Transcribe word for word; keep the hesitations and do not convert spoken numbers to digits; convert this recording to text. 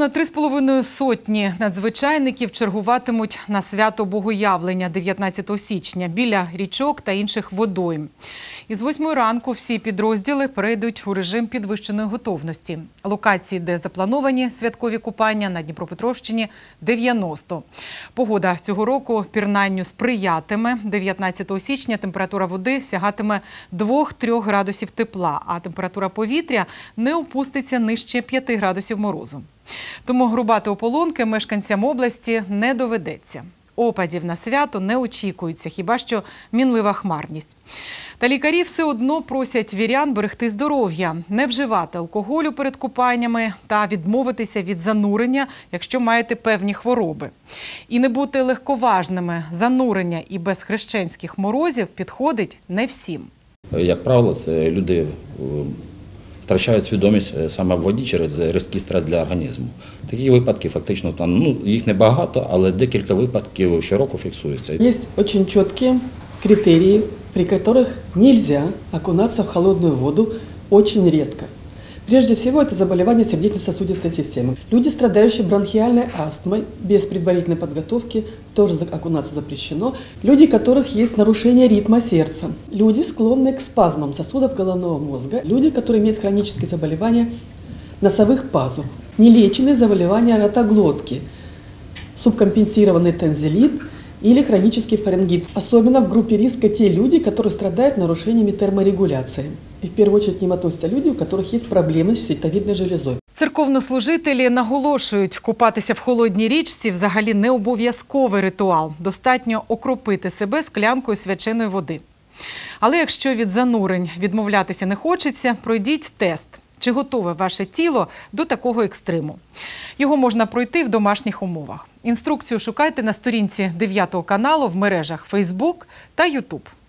Понад три з половиною сотні надзвичайників чергуватимуть на свято Богоявлення дев'ятнадцятого січня біля річок та інших водойм. Із восьмої ранку всі підрозділи перейдуть у режим підвищеної готовності. Локації, де заплановані святкові купання, на Дніпропетровщині – дев'яносто. Погода цього року пірнанню сприятиме. дев'ятнадцятого січня температура води сягатиме двох-трьох градусів тепла, а температура повітря не опуститься нижче п'яти градусів морозу. Тому рубати ополонки мешканцям області не доведеться. Опадів на свято не очікується, хіба що мінлива хмарність. Та лікарі все одно просять вірян берегти здоров'я, не вживати алкоголю перед купаннями та відмовитися від занурення, якщо маєте певні хвороби. І не бути легковажними. Занурення і без хрещенських морозів підходить не всім. Як правило, це люди втрачають свідомість саме в воді через різкий стрес для організму. Такі випадки фактично там, ну, їх небагато, але декілька випадків щороку фіксуються. Є дуже чіткі критерії, при яких нельзя окунатися в холодную воду очень редко. Прежде всего, это заболевание сердечно-сосудистой системы. Люди, страдающие бронхиальной астмой, без предварительной подготовки, тоже окунаться запрещено. Люди, у которых есть нарушение ритма сердца. Люди, склонные к спазмам сосудов головного мозга. Люди, которые имеют хронические заболевания носовых пазух. Нелеченные заболевания ротоглотки. Субкомпенсированный тонзиллит или хронический фарингит. Особенно в группе риска те люди, которые страдают нарушениями терморегуляции. І в першу чергу к ним относятся люди, у которых есть проблемы з щитовидной железой. Церковнослужителі наголошують, купатися в холодній річці взагалі не обов'язковий ритуал. Достатньо окропити себе склянкою свяченої води. Але якщо від занурень відмовлятися не хочеться, пройдіть тест. Чи готове ваше тіло до такого екстриму? Його можна пройти в домашніх умовах. Інструкцію шукайте на сторінці дев'ятого каналу в мережах Фейсбук та Ютуб.